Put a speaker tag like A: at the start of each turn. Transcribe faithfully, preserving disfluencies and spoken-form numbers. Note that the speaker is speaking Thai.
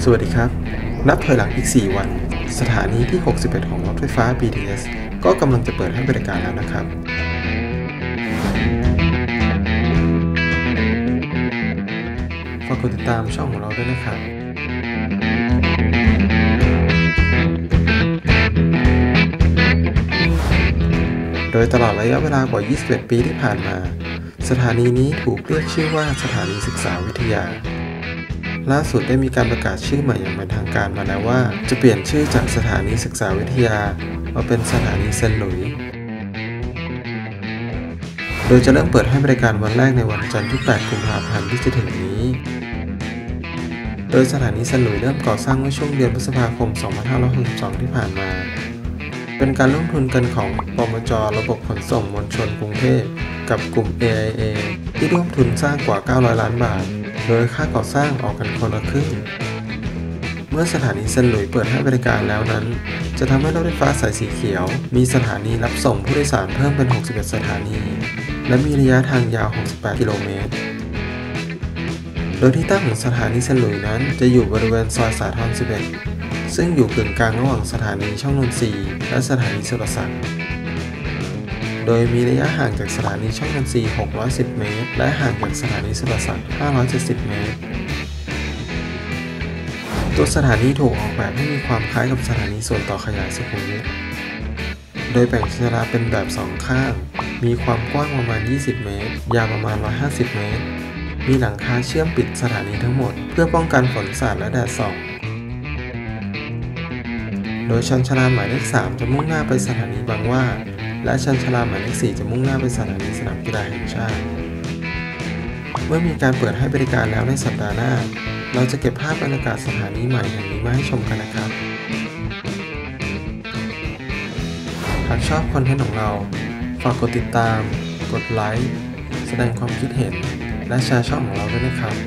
A: สวัสดีครับนับถอยหลังอีกสี่วันสถานีที่หกสิบเอ็ดของรถไฟฟ้า บี ที เอส ก็กำลังจะเปิดให้บริการแล้วนะครับฝากกดติดตามช่องของเราด้วยนะครับโดยตลอดระยะเวลากว่ายี่สิบเอ็ดปีที่ผ่านมาสถานีนี้ถูกเรียกชื่อว่าสถานีศึกษาวิทยาล่าสุดได้มีการประกาศชื่อใหม่อย่างเป็นทางการมาแล้วว่าจะเปลี่ยนชื่อจากสถานีศึกษาวิทยามาเป็นสถานีเซนต์หลุยส์โดยจะเริ่มเปิดให้บริการวันแรกในวันจันทร์ที่แปดกุมภาพันธ์ที่จะถึงนี้โดยสถานีเซนต์หลุยส์เริ่มก่อสร้างเมื่อช่วงเดือนพฤษภาคมสองพันห้าร้อยหกสิบสองที่ผ่านมาเป็นการลงทุนกันของปมจ.ระบบขนส่งมวลชนกรุงเทพกับกลุ่ม เอ ไอ เอ ที่ร่วมทุนสร้างกว่าเก้าร้อยล้านบาทโดยค่าก่อสร้างออกกันคนละครึ่งเมื่อสถานีเซนต์หลุยส์เปิดให้บริการแล้วนั้นจะทำให้รถไฟฟ้าสายสีเขียวมีสถานีรับส่งผู้โดยสารเพิ่มเป็นหกสิบเอ็ดสถานีและมีระยะทางยาวหกสิบแปดกิโลเมตรโดยที่ตั้งของสถานีเซนต์หลุยส์นั้นจะอยู่บริเวณซอยสาทรสิบเอ็ดซึ่งอยู่กึ่งกลางระหว่างสถานีช่องนนทรีย์และสถานีสุรศักดิ์โดยมีระยะห่างจากสถานีช่องนนทรีย์หกร้อยสิบเมตรและห่างจากสถานีสุรศักดิ์ห้าร้อยเจ็ดสิบเมตรตัวสถานีถูกออกแบบให้มีความคล้ายกับสถานีส่วนต่อขยายสุขุมวิทโดยแบ่งชานชาลาเป็นแบบสองข้างมีความกว้างประมาณยี่สิบเมตรยาวประมาณหนึ่งร้อยห้าสิบเมตรมีหลังคาเชื่อมปิดสถานีทั้งหมดเพื่อป้องกันฝนสาดและแดดส่องโดยชานชาลาหมายเลขสามจะมุ่งหน้าไปสถานีบางหว่าและชานชาลาหมายเลขสี่จะมุ่งหน้าไปสถานีสนามกีฬาแห่งชาติเมื่อมีการเปิดให้บริการแล้วในสัปดาห์หน้าเราจะเก็บภาพบรรยากาศสถานีใหม่แห่งนี้มาให้ชมกันนะครับหากชอบคอนเทนต์ของเราฝากกดติดตามกดไลค์แสดงความคิดเห็นและแชร์ช่องของเราด้วยนะครับ